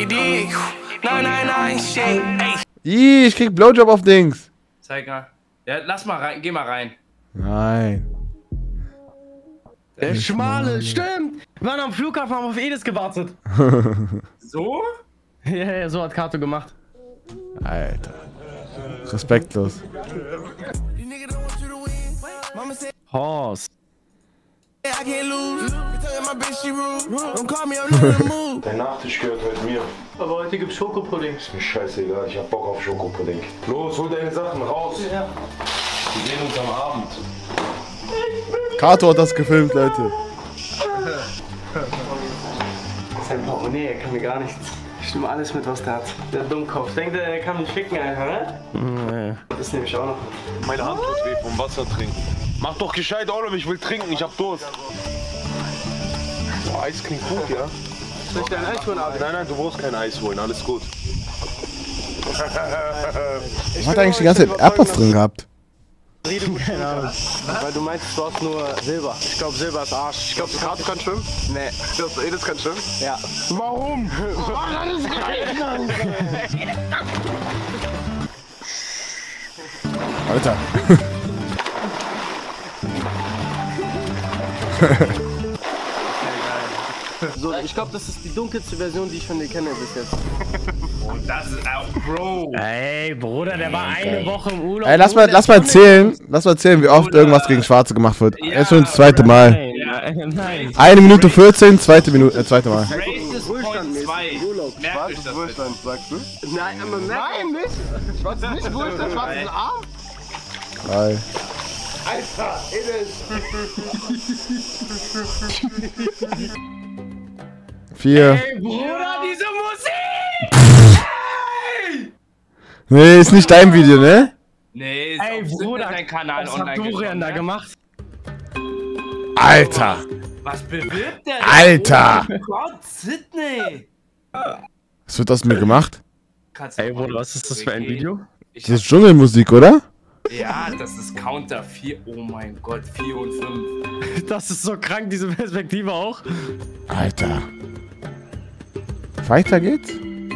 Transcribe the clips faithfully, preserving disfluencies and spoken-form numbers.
Ih, ich krieg Blowjob auf Dings. Zeig mal. Ja, lass mal rein, geh mal rein. Nein. Der Schmale, stimmt! Wir waren am Flughafen, haben auf Edis gewartet. So? Ja, ja, so hat Kato gemacht. Alter. Respektlos. Horst. Dein Nachtisch gehört heute mir. Aber heute gibt's Schokopudding. Ist mir scheißegal, ich hab Bock auf Schokopudding. Los, hol deine Sachen raus. Ja. Wir sehen uns am Abend. Kato hat das gefilmt, Leute. Sein Portemonnaie, er kann mir gar nichts. Ich nehme alles mit, was der hat. Der Dummkopf. Denkt er, er kann mich ficken einfach, ne? Nee. Das nehme ich auch noch. Meine Hand tut weh vom Wasser trinken. Mach doch gescheit, Olaf, ich will trinken, ich hab Durst. Boah, Eis klingt gut, ja? Soll ich dein Eis holen, Abi? Nein, nein, du brauchst kein Eis holen, alles gut. Was hat eigentlich die ganze Zeit AirPods drin gehabt? Keine Ahnung. Weil du meinst, du hast nur Silber. Ich glaube, Silber ist Arsch. Ich glaube, die Karte kann schwimmen? Nee. Ich glaube, Edis kann schwimmen? Ja. Warum? Alter. So, ich glaube, das ist die dunkelste Version, die ich von dir kenne bis jetzt. Und das ist auch Bro. Ey, Bruder, der war eine Woche im Urlaub. Ey, lass mal, lass mal erzählen, lass mal erzählen, wie oft irgendwas gegen Schwarze gemacht wird. Ja. Jetzt schon das zweite Mal. Nein, ja, nein. Eine Minute vierzehn, zweite Minute, äh, zweite Mal. Racist Point zwei. Merkt euch das bitte. sagst du? Nein, aber Nein, nicht! Schwarz ist nicht Wohlstand, Schwarz ist ein Arm! Drei. Alter, Edis! Vier. Ey, Bruder, diese Musik! Ey! Nee, ist nicht dein Video, ne? Nee, ist Ey, auf Bruder, dein Kanal was online hat Dorian da gekommen, gemacht? Alter. Was bewirbt der denn? Alter. Oh Gott, Sydney! Was wird aus mir gemacht? Kannst du Ey, mal Bruder, was ist das für ein zurückgehen? Video? Ich Das ist Dschungelmusik, oder? Ja, das ist Counter vier. Oh mein Gott, vier und fünf. Das ist so krank, diese Perspektive auch. Alter. Weiter geht's?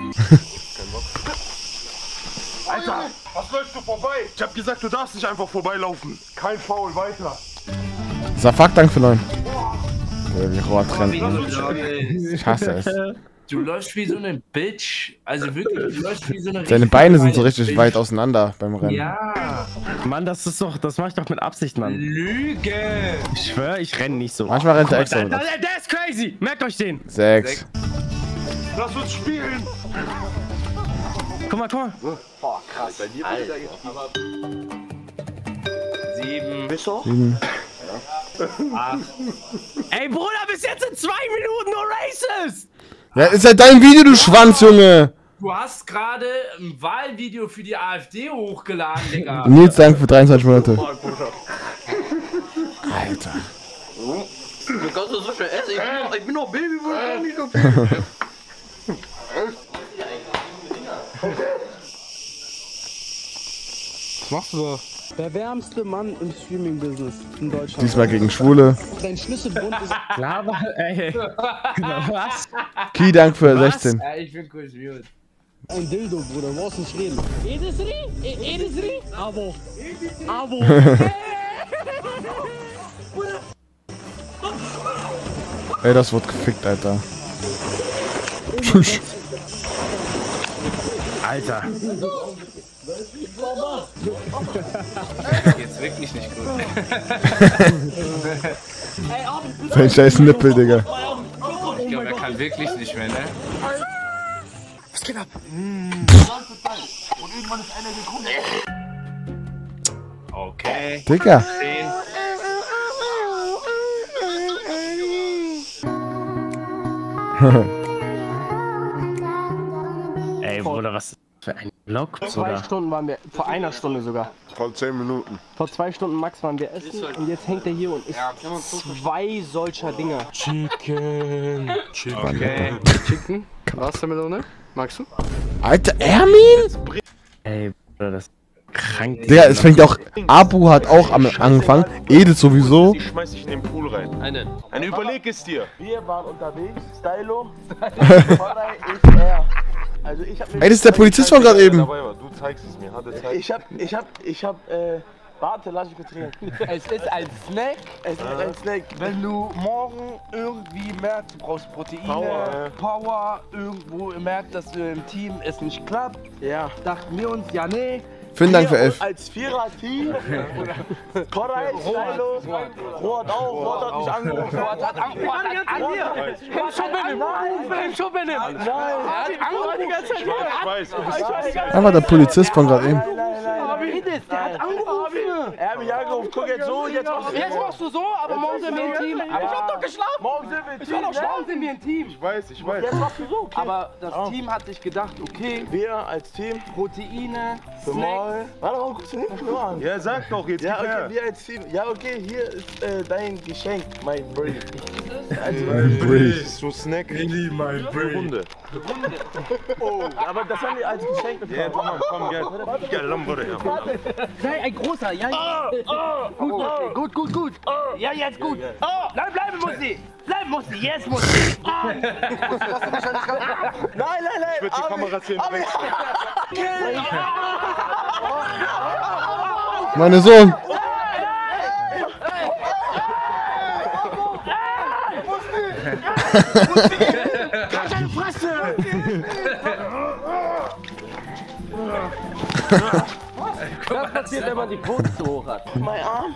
Alter, was läufst du vorbei? Ich hab gesagt, du darfst nicht einfach vorbeilaufen. Kein Foul, weiter. Safak, Dank für neun. Ja, wie Rohr trennt. Du Ich hasse es. läufst wie so eine Bitch. Also wirklich, du läufst wie so eine Seine richtig Beine sind so kleine richtig Bitch. weit auseinander beim Rennen. Ja, Mann, das ist doch, das mach ich doch mit Absicht, Mann. Lüge. Ich schwör, ich renn nicht so. Manchmal rennt er Der, extra. der, der ist crazy! Merkt euch den! Sechs. Lass uns spielen. Guck mal, guck mal. Boah, krass. Bei dir Alter. Sieben. Sieben. Acht. Ey, Bruder, bis jetzt sind zwei Minuten nur Racist! Ja, ist ja dein Video, du Schwanz, Junge! Du hast gerade ein Wahlvideo für die AfD hochgeladen, Digga. Nils, danke für dreiundzwanzig Monate. Alter. Du kannst das so schnell essen. Ich bin noch, ich bin noch Baby, Bruder. Nicht so viel. Was machst du da? Der wärmste Mann im Streaming-Business in Deutschland. Diesmal gegen Schwule. Dein Schlüsselbund ist... Klar, ey. Was? Ki, Dank für sechzehn. Ja, ich bin kurz mute. Ein Dildo, Bruder. Du brauchst nicht reden. Edisri? Edisri? Abo. Abo. Ey, das wird gefickt, Alter. Tschüss. Alter. Jetzt wirklich nicht gut. Sein scheiß Nippel, Digga. Ich glaube, er kann wirklich nicht mehr, ne? Was geht ab? Okay. Digga. Zehn. Ey, Bruder, was für ein Vlog? Vor zwei Stunden waren wir, vor einer Stunde sogar. Vor zehn Minuten. Vor zwei Stunden Max waren wir essen und jetzt hängt er hier und isst zwei solcher Dinger. Chicken. Okay. Chicken? Wassermelone? Magst du? Alter, Ermin? Ey, Bruder, das ist krank. Digga, es fängt auch. Abu hat auch am angefangen. Edith sowieso. Ich schmeiß dich in den Pool rein. Eine. Eine Überleg es dir. Wir waren unterwegs, Stylo, Stylo, ich er. Also ich hab mir... Ey, das ist der Polizist von gerade eben. Du zeigst es mir, hatte Zeit. Ich hab, ich hab, ich hab, äh... Warte, lass ich kurz reden. Es ist ein Snack. Es ist ein Snack. Wenn du morgen irgendwie merkst, du brauchst Proteine, Power, Power irgendwo merkst, dass du im Team es nicht klappt, ja. dachten wir uns, ja nee. Vielen Dank für elf. Als Vierer-Team. Koray, Stylo, Rot auch. Rot hat mich angerufen. Rot hat angerufen. Im Shop bin ich. Nein. Er hat angerufen die ganze Zeit. Ich weiß, du bist Einfach der Polizist von gerade eben. Der hat angerufen. Er hat mich angerufen. Guck jetzt so, jetzt machst du so. Jetzt machst du so, aber morgen sind wir im Team. Aber ich hab doch geschlafen. Morgen sind wir im Ich war Team. doch morgen sind wir im Team. Ich weiß, ich weiß. Jetzt machst du so, okay. Aber das Team hat sich gedacht, okay, Wir als Team, Proteine, für Snack. morgen. Warte, warum guckst du nicht nur an? Ja, sag doch jetzt. Ja, gib okay, her. wir als Team. Ja, okay, hier ist äh, dein Geschenk, mein Brief. Also, So Snack. Eli, mein Brain. Hunde. oh, aber das haben wir als Geschenk bekommen. Ja, komm, komm, gell. Gell, dann wurde er. Nein, ein großer, ja. Gut, gut, gut, gut. Ja, jetzt gut. Nein, bleiben muss sie. Bleiben muss sie, jetzt muss sie. Nein, nein, nein. Ich würde die Kameras hier bringen. Meine Sohn. Was passiert, wenn man die Quote so hoch hat? Mein Arm.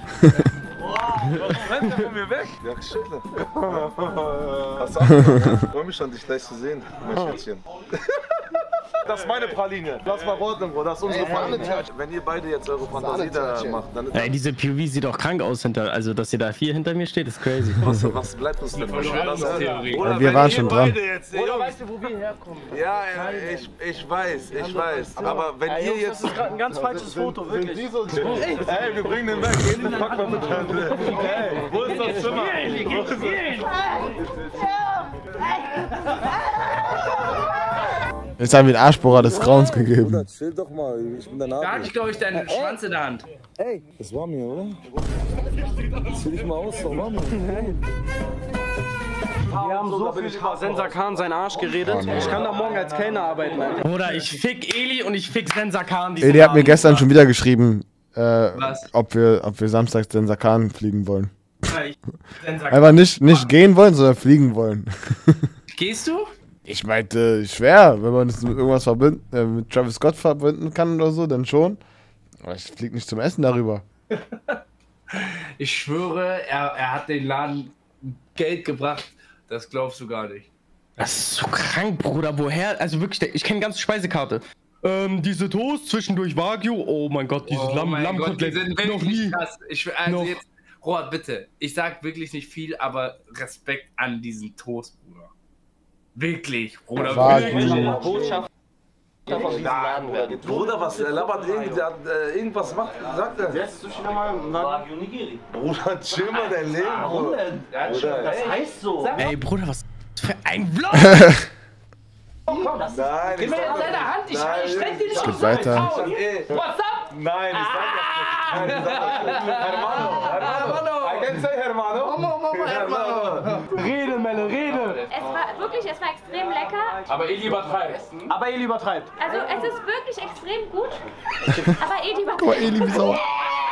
Rennt er von mir weg? Ja, schüttle. Was sagst du? Ich freue mich schon, dich gleich zu sehen, mein Schätzchen. Das ist meine Praline. Das war Ordnung, Bro. Das ist unsere Praline. Wenn ihr beide jetzt eure Fantasie da macht, dann ist Ey, diese P O V sieht auch krank aus hinter, also dass ihr da vier hinter mir steht, ist crazy. was, was bleibt uns denn? Verschwörungstheorie. Ja, wir waren schon dran. Oder weißt du, wo wir herkommen? Ja, ich, ich weiß, ich weiß. Aber wenn ihr jetzt... Das ist gerade ein ganz falsches Foto, wirklich. Ey, wir bringen den weg. Gehen den Pack mal mit. Ey, wo ist das Zimmer? Wo ist Jetzt haben wir den Arschbohrer des Grauens gegeben. Chill doch mal, ich bin der Da hatte ich, glaube ich, deinen Schwanz in der Hand. Das war mir, oder? Zieh dich mal aus, doch Mann. Wir haben so viel über Sensa Khan seinen Arsch geredet. Ich kann da morgen als Kellner arbeiten, Alter. Oder ich fick Eli und ich fick Sensa Khan. Eli hat mir gestern schon wieder geschrieben, äh, Was? ob wir, ob wir samstags den Sakan fliegen wollen. Sensa Einfach nicht, nicht gehen wollen, sondern fliegen wollen. Gehst du? Ich meinte, schwer, wenn man das mit irgendwas verbinden, äh, mit Travis Scott verbinden kann oder so, dann schon. Aber ich flieg nicht zum Essen darüber. Ich schwöre, er, er hat den Laden Geld gebracht. Das glaubst du gar nicht. Das ist so krank, Bruder. Woher? Also wirklich, ich kenne ganz Speisekarte. Ähm, diese Toast zwischendurch Wagyu. Oh mein Gott, dieses Oh Lamm, mein Gott, die Lammkotelett. sind Noch wirklich nie. krass. Ich, also Noch. jetzt, Robert, bitte. Ich sag wirklich nicht viel, aber Respekt an diesen Toast, Bruder. Wirklich, Bruder. Wirklich. Wagyu. Botschaft von diesem Laden werden. Bruder, was er labert, der hat äh, irgendwas macht, sagt er. Wer ist Sushi nochmal? Wagyu Nigiri. Bruder, chill mal dein Leben, Bruder. Bruder, Das heißt so. Ey, Bruder, was für ein Vlog? nein, Gib ich mir jetzt sag deine Hand, ich, Nein, ich steck dir nicht es geht aufs weiter. Maul. Ey, What's up? nein, ich sag das nicht. Nein, ich sag das nicht. Hermano, Hermano. I can say Hermano. Mama, Mama, Hermano. Rede, Melle, rede. Es war wirklich, es war extrem lecker. Aber Eli übertreibt. Aber Eli übertreibt. Also es ist wirklich extrem gut. Aber Eli Guck mal, übertreibt. Eli, wie sauer.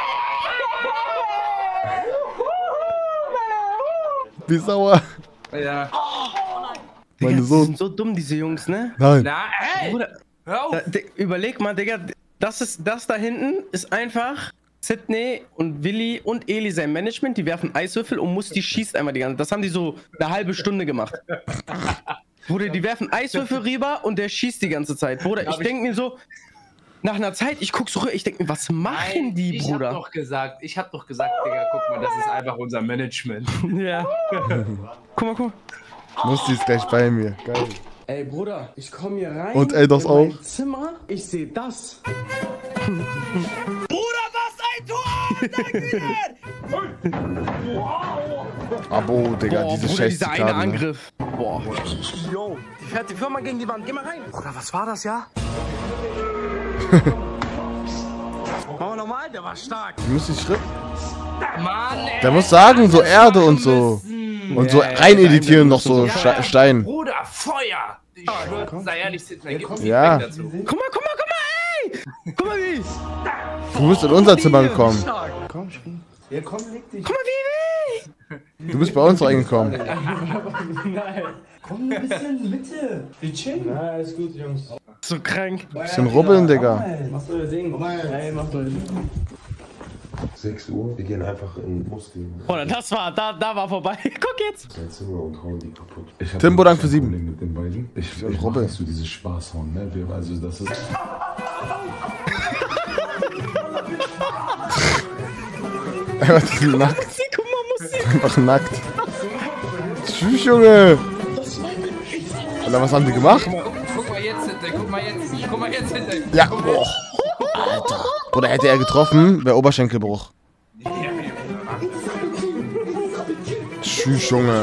Wie sauer. Ja. Meine Die Sohn. sind so dumm, diese Jungs, ne? Nein. Na, ey! Bruder, Hör auf! da, di- überleg mal, Digga, das ist, das da hinten ist einfach Sydney und Willi und Eli sein Management, die werfen Eiswürfel und Musti schießt einmal die ganze Zeit. Das haben die so eine halbe Stunde gemacht. Bruder, die werfen Eiswürfel rüber und der schießt die ganze Zeit. Bruder, ich denke mir so, nach einer Zeit, ich guck so rüber, ich denke mir, was machen die, ich Bruder? hab doch gesagt, ich hab doch gesagt, Digga, guck mal, das ist einfach unser Management. Ja. Guck mal, guck mal. Musti ist gleich bei mir. Geil. Ey Bruder, ich komme hier rein. Und Eldos in auch. mein Zimmer, ich sehe das. Abo, Digga, Boah, diese Bruder, scheiß dieser eine Zikaden, ne? Angriff. Boah. Yo, die fährt die Firma gegen die Wand. Geh mal rein. Bruder, was war das, ja? Machen wir nochmal, der war stark. Du musst die Schritt. Mann, ey! Der muss sagen, so Erde und so. Und so rein editieren noch so Ste- Stein. Bruder, Feuer! Ich schwör, sei ehrlich, Sidney, gib uns die Ja. dazu. Guck mal, guck mal, guck mal, ey! Guck mal wie! Du bist in unser Zimmer gekommen. Komm, Spiel. Ja, komm, leg dich. Guck mal wie! Du bist bei uns reingekommen. Nein. Komm, ein bisschen Mitte. Wir chillen. Na, ist gut, Jungs. So krank. Bisschen rubbeln, Digga. Machst du euer Ding? Ey, macht euer Ding. sechs Uhr, wir gehen einfach in Muskeln. Oder das war, da, da war vorbei. Guck jetzt. Sein Zimmer und hauen die kaputt. Ich hab Timbo, danke für sieben. Problem mit den beiden. Ich, ich Robbe. mach nicht so dieses Spaßhauen, ne? Wir, also das ist... Einfach nackt. Guck mal, Musik. Einfach nackt. Tschüss, Junge. Oder was haben die gemacht? Guck mal jetzt, Sidney, guck mal jetzt. Guck mal jetzt, Sidney. Ja. Boah. Alter. Oder hätte er getroffen, wäre Oberschenkelbruch. Tschüss, Junge.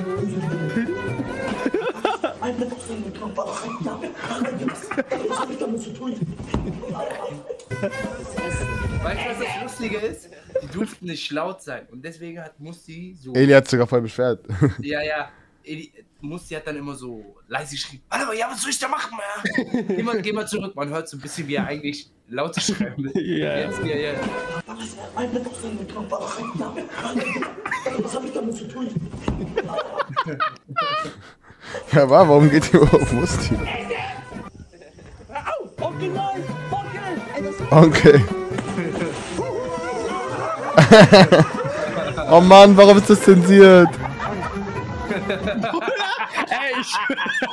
Weißt du, was das Lustige ist? Die durften nicht laut sein. Und deswegen hat Musti so. Eli hat sogar voll beschwert. Ja, ja. Eli, Musti hat dann immer so leise geschrien. Warte mal, ja, was soll ich da machen, man? Geh mal, geh mal zurück. Man hört so ein bisschen, wie er eigentlich laut schreibt. Ja. Jetzt, ja, ja. Was hab ich damit zu tun? Ja, war, warum geht ihr auf Musti? Onkel, nein! Onkel! Okay. Oh Mann, warum ist das zensiert? Ey, ich.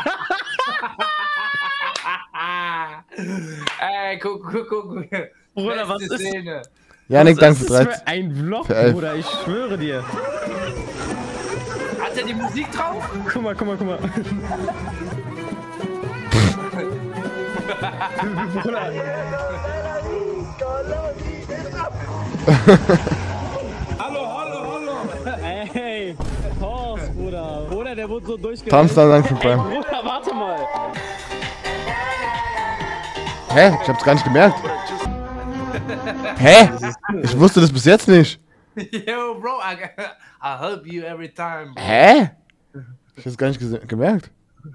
Ey, guck, guck, guck. Bruder, was Beste ist- Szene. Janik, danke für Was ist das dreizehn. für ein Vlog, Für elf. Bruder, ich schwöre dir. Hat er die Musik drauf? Guck mal, guck mal, guck mal. Bruder. Hallo, hallo, hallo! Ey, Horst, Bruder. Bruder, der wurde so durchgegangen. Tamstar, danke für Ey, Prime. Bruder, warte mal. Hä? Ich hab's gar nicht gemerkt. Hä? Ich wusste das bis jetzt nicht. Yo, bro, I, I help you every time. Bro. Hä? Ich hab's gar nicht gese- gemerkt.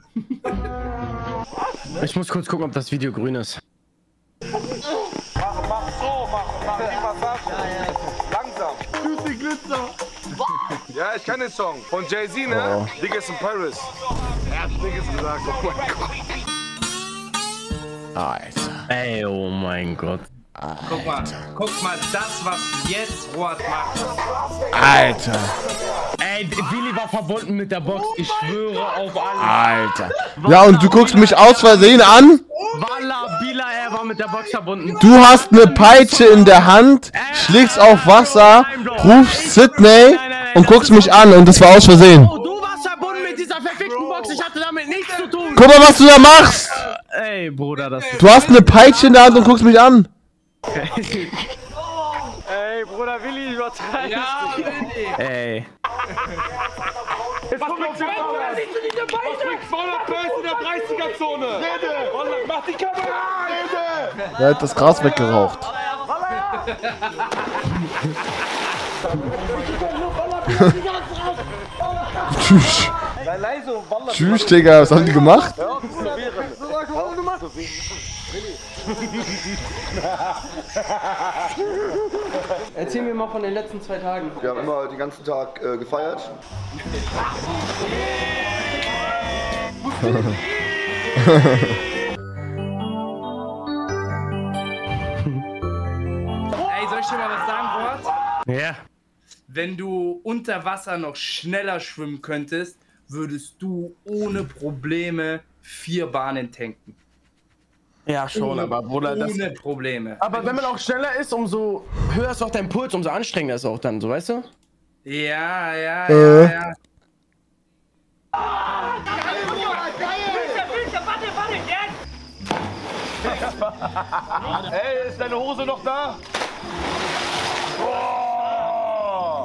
Ich muss kurz gucken, ob das Video grün ist. Mach, mach so, mach, mach die Massage. Langsam. Lucy Glitzer. Ja, ich kann den Song. Von Jay-Z, ne? Oh. Niggas in Paris. Er hat Niggas gesagt, oh mein Gott. Alter. Ey, oh mein Gott. Guck mal, guck mal, das, was jetzt Rot macht. Alter. Ey, Willi war verbunden mit der Box. Ich schwöre auf alles. Alter. Ja, und du guckst mich aus Versehen an? Walla, Bila, er war mit der Box verbunden. Du hast eine Peitsche in der Hand, schlägst auf Wasser, rufst Sidney und guckst mich an und das war aus Versehen. Oh, du warst verbunden mit dieser verfickten Box. Ich hatte damit nichts zu tun. Guck mal, was du da machst. Ey, Bruder, das ist... Du hast eine Peitsche in der Hand und guckst mich an. Ey, Bruder, Willi, übertreibst. Ja, Willi. Ey. Jetzt kommt noch Kamera! Was siehst du nicht dabei? Was bringt voller Böse in der dreißiger-Zone? Rede! Mach die Kamera an! Rede! Er hat das Gras weggeraucht. Tschüss. Sei leise und Wallah. Tschüss, Digga. Was haben die gemacht? Erzähl mir mal von den letzten zwei Tagen. Wir haben immer den ganzen Tag äh, gefeiert. Ey, soll ich dir mal was sagen, Rot? Ja. Wenn du unter Wasser noch schneller schwimmen könntest, würdest du ohne Probleme vier Bahnen tanken. Ja, schon, Ohne- aber Bruder, das... Ohne Probleme. Aber wenn man auch schneller ist, umso höher ist auch dein Puls, umso anstrengender ist es auch dann, so, weißt du? Ja, ja, Äh. ja, ja. Ey, ist deine Hose noch da? Oh!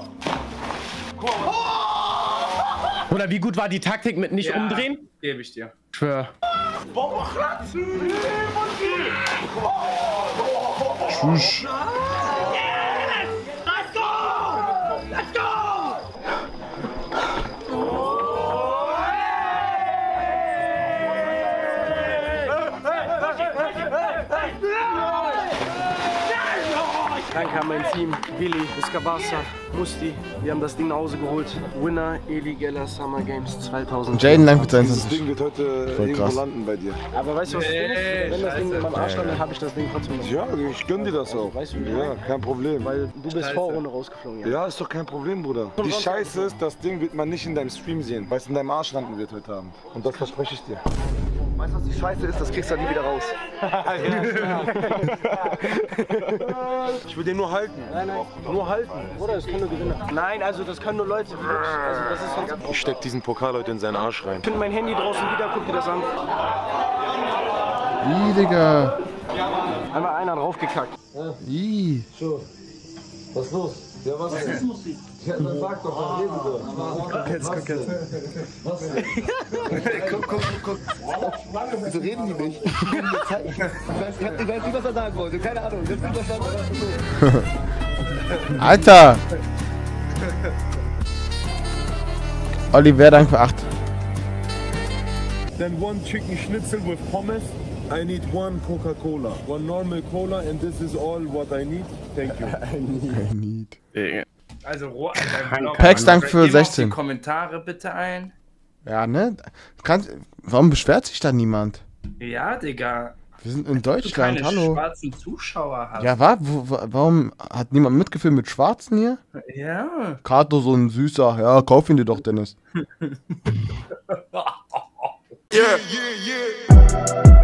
Oder wie gut war die Taktik mit nicht Ja, umdrehen? Gebe ich dir. Schwör. Tschüss. Danke an mein Team, Willi, Iskabasa, Musti. Wir haben das Ding nach Hause geholt. Winner Eli Geller Summer Games zwanzig. Jaden, danke für dein Dieses Ding wird heute irgendwo krass. landen bei dir. Aber weißt du was das Ding ist? Wenn das Ding in meinem Arsch landet, dann habe ich das Ding trotzdem noch. Ja, ich gönn dir das auch. Weißt du, ja, kein Problem. Weil du bist Vorrunde rausgeflogen. Ja. Ja, ist doch kein Problem, Bruder. Die Scheiße ist, das Ding wird man nicht in deinem Stream sehen, weil es in deinem Arsch landen wird heute Abend. Und das verspreche ich dir. Weißt du, was die Scheiße ist? Das kriegst du dann nie wieder raus. Ich will den nur halten. Nein, nein, nur halten. Oder das können nur Gewinner. Nein, also das können nur Leute. Also das ist sonst. Ich steck diesen Pokal heute in seinen Arsch rein. Ich finde mein Handy draußen wieder, guck dir das an. Ih, Digga. Einmal einer draufgekackt. Ih. So. Was ist los? Ja, was ist Musik? Ja, dann sag doch, was reden wir? Guck jetzt, guck jetzt. Was? Guck, guck, guck. Wieso reden die nicht? Ich weiß, ich weiß nicht, was er sagen wollte. Keine Ahnung. Jetzt bin ich verstanden. Alter! Oliver, danke für acht. Then one chicken schnitzel with pommes. I need one Coca-Cola. One normal cola and this is all what I need. Thank you. I need. Digga. Also, Roh, Alter, Pax, danke für gib auf sechzehn. die Kommentare bitte ein. Ja, ne? Kannst, warum beschwert sich da niemand? Ja, Digga. Wir sind in Du Deutschland, keine hallo. schwarzen Zuschauer hast. Ja, wa? Wo, wa- warum hat niemand mitgefühlt mit Schwarzen hier? Ja. Kato, so ein süßer. Ja, kauf ihn dir doch, Dennis. Yeah, yeah, yeah.